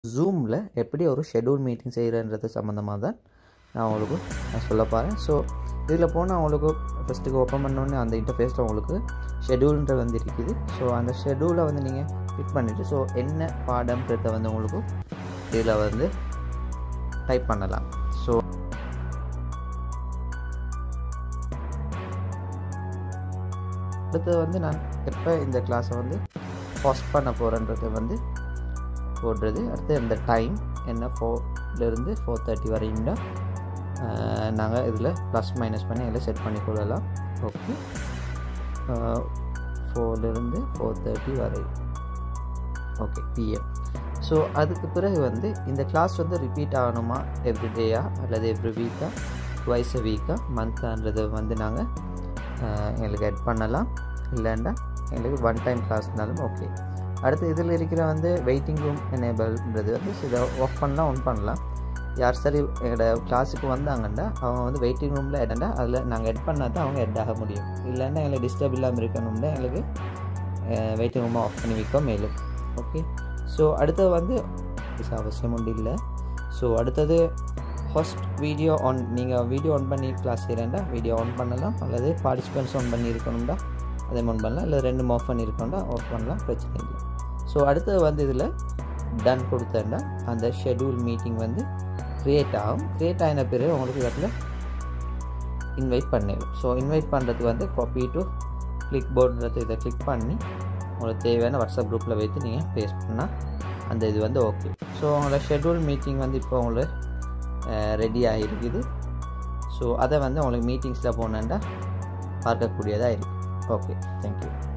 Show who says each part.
Speaker 1: ஜூமில் எப்படி ஒரு schedule meeting செய்கிறன்றது சம்மந்தமாக தான் நான் உங்களுக்கு சொல்ல போகிறேன். ஸோ இதில் போனால் உங்களுக்கு ஃபஸ்ட்டுக்கு ஓப்பன் பண்ணோன்னே அந்த இன்டர்ஃபேஸில் உங்களுக்கு ஷெட்யூல்ன்ற வந்து இருக்குது. ஸோ அந்த ஷெட்யூலை வந்து நீங்கள் கிளிக் பண்ணிவிட்டு ஸோ என்ன பாடம்ன்றதை வந்து உங்களுக்கு இதில் வந்து டைப் பண்ணலாம். ஸோ அடுத்தது வந்து நான் எப்போ இந்த கிளாஸை வந்து பாஸ் பண்ண போகிறேன்றதை வந்து போடுறது. அடுத்து இந்த டைம் என்ன 4லேருந்து 4:30 வரையும் தான் நாங்கள் இதில் ப்ளஸ் மைனஸ் பண்ணி இதில் செட் பண்ணி கொள்ளலாம். ஓகே, 4லேருந்து 4:30 வரை ஓகே பிஎம். ஸோ அதுக்கு பிறகு வந்து இந்த கிளாஸ் வந்து ரிப்பீட் ஆகணுமா எவ்ரிடேயா அல்லது எவ்ரி வீக்கா ட்வைஸ் அ வீக்கா மந்த்தான்றதை வந்து நாங்கள் எங்களுக்கு ஆட் பண்ணலாம். இல்லைன்னா எங்களுக்கு ஒன் டைம் கிளாஸ்னாலும் ஓகே. அடுத்து இதில் இருக்கிற வந்து வெயிட்டிங் ரூம் எனேபிள்ன்றது வந்து இதை ஆஃப் பண்ணலாம் ஆன் பண்ணலாம். யார் சரி எங்களோட கிளாஸுக்கு வந்தாங்கன்னா அவங்க வந்து வெயிட்டிங் ரூமில் எடண்டா அதில் நாங்கள் எட் பண்ணால் தான் அவங்க எட் ஆக முடியும். இல்லைன்னா எங்களுக்கு டிஸ்டர்ப் இல்லாமல் இருக்கணும்னா எங்களுக்கு வெயிட்டிங் ரூமை ஆஃப் பண்ணி வைக்க மேலும். ஓகே, ஸோ அடுத்தது வந்து அவசியம் ஒன்று இல்லை. ஸோ அடுத்தது ஃபர்ஸ்ட் வீடியோ ஆன், நீங்கள் வீடியோ ஆன் பண்ணி கிளாஸ் செய்கிறேன்டா வீடியோ ஆன் பண்ணலாம், அல்லது பார்ட்டிசிபென்ட்ஸ் ஆன் பண்ணி இருக்கணும்டா அதே ஆன் பண்ணலாம், இல்லை ரெண்டும் ஆஃப் பண்ணி இருக்கணும்டா ஆஃப் பண்ணலாம், பிரச்சனை இல்லை. ஸோ அடுத்தது வந்து இதில் டன் கொடுத்தேன்னா அந்த ஷெட்யூல் மீட்டிங் வந்து க்ரியேட் ஆகும். க்ரியேட் ஆகின பிறகு உங்களுக்கு இடத்துல இன்வைட் பண்ணிடும். ஸோ இன்வைட் பண்ணுறதுக்கு வந்து காப்பி டு கிளிக் போர்டுன்றது இதை கிளிக் பண்ணி உங்களுக்கு தேவையான வாட்ஸ்அப் குரூப்பில் வைத்து நீங்கள் பேஸ் பண்ணால் அந்த இது வந்து ஓகே. ஸோ உங்களோட ஷெட்யூல் மீட்டிங் வந்து இப்போ உங்களுக்கு ரெடி ஆகிருக்குது. ஸோ அதை வந்து உங்களுக்கு மீட்டிங்ஸில் போனேன்டா பார்க்கக்கூடியதாக இருக்குது. Okay, thank you.